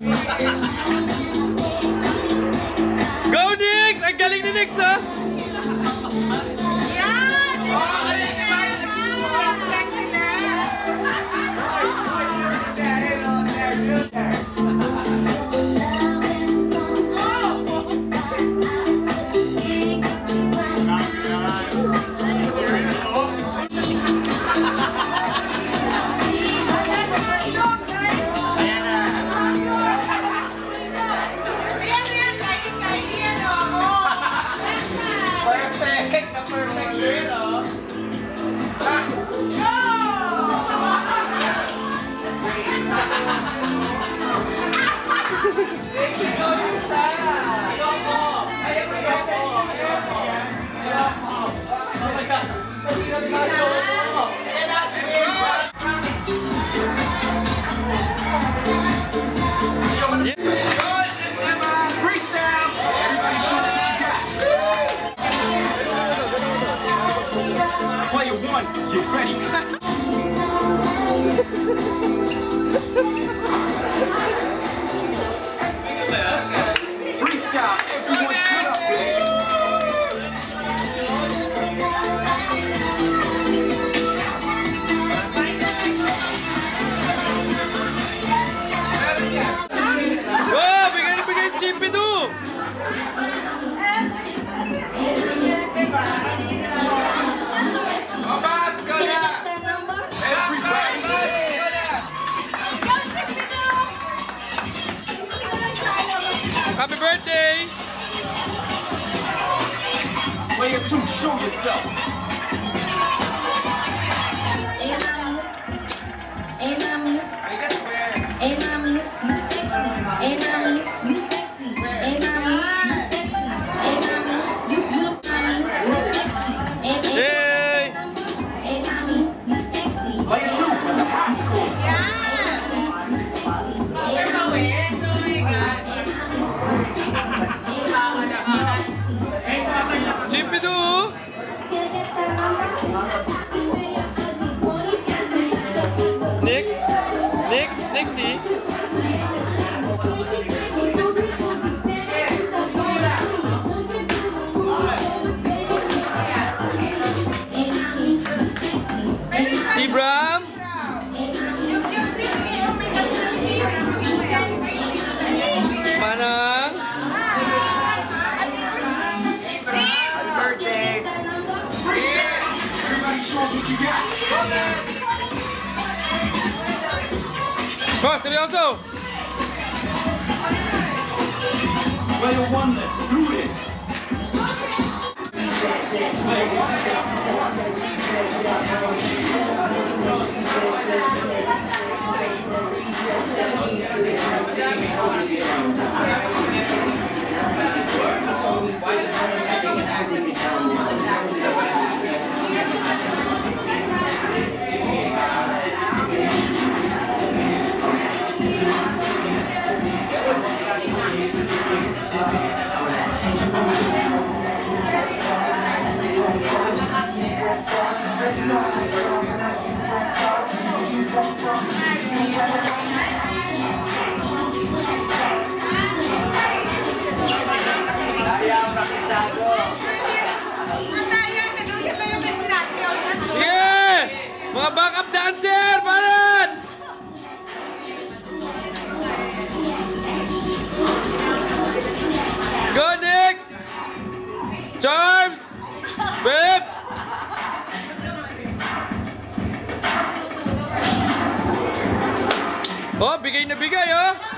Go, Nix! Ang galing ni Nix, ha? Player one, get ready. Freestyle, everyone get up. Oh, bigay Chippy do! Happy birthday! Player two, show yourself. Hey mommy, hey mommy, you sexy. Hey mommy, you sexy. Hey mommy, you sexy. Hey mommy, you beautiful. You sexy. Hey! Hey mommy, you sexy. Player two with the high score. Chippy do! Nixie! Ibram! Manang! Happy birthday! Everybody show what you got. Oh, seryoso! Player one, let's do this. Player one, Yeah! Mga backup dancer! Paran! Go, Nix! Charms! Babe! Oh, bigay na bigay, oh!